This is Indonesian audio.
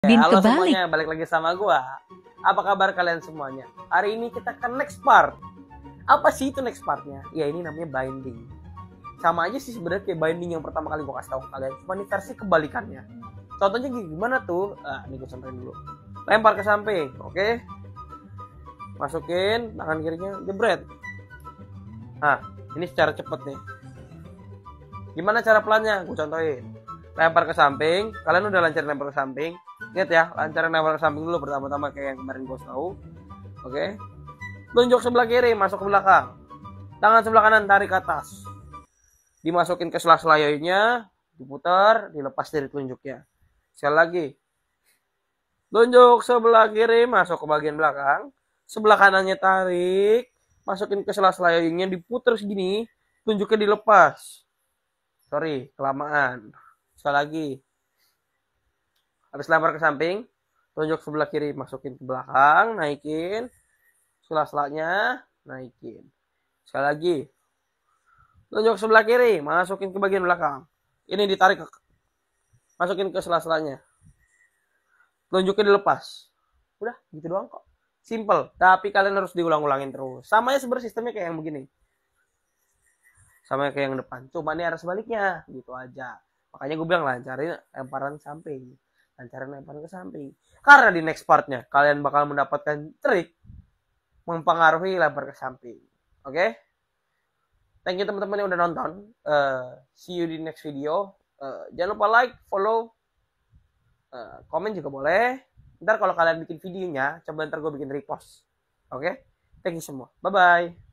Bin Halo kebalik. semuanya, balik lagi sama gua. Apa kabar kalian semuanya? Hari ini kita ke next part. Apa sih itu next partnya? Ya ini namanya binding. Sama aja sih sebenarnya kayak binding yang pertama kali gua kasih tahu ke kalian. Cuma ini versi kebalikannya. Contohnya gimana tuh? Ini gua contohin dulu. Lempar ke samping, oke? Masukin tangan kirinya, jebret. Nah, ini secara cepet nih. Gimana cara pelannya? Gua contohin. Lempar ke samping, kalian udah lancar lempar ke samping. Ingat ya, lancarin lempar ke samping dulu pertama-tama kayak yang kemarin gue tahu. Oke. Tunjuk sebelah kiri, masuk ke belakang. Tangan sebelah kanan tarik ke atas. Dimasukin ke sela-sela yoyonya, diputar, dilepas dari telunjuknya. Sekali lagi. Tunjuk sebelah kiri, masuk ke bagian belakang. Sebelah kanannya tarik, masukin ke sela-sela yoyonya, diputar segini, tunjuknya dilepas. Sorry, kelamaan. Sekali lagi. Habis lempar ke samping, tunjuk sebelah kiri, masukin ke belakang, naikin. Sela-selanya, naikin. Sekali lagi. Tunjuk sebelah kiri, masukin ke bagian belakang. Ini ditarik, masukin ke sela-selanya. Tunjuknya dilepas. Udah, gitu doang kok. Simple, tapi kalian harus diulang-ulangin terus. Sama ya sebenarnya sistemnya kayak yang begini. Sama kayak yang depan, cuma ini arah sebaliknya, gitu aja. Makanya gue bilang lancarin lemparan samping. Lancaran lemparan ke samping. Karena di next partnya, kalian bakal mendapatkan trik mempengaruhi lempar ke samping. Oke? Thank you teman-teman yang udah nonton. See you di next video. Jangan lupa like, follow, komen juga boleh. Ntar kalau kalian bikin videonya, coba ntar gue bikin repost. Oke? Thank you semua. Bye-bye.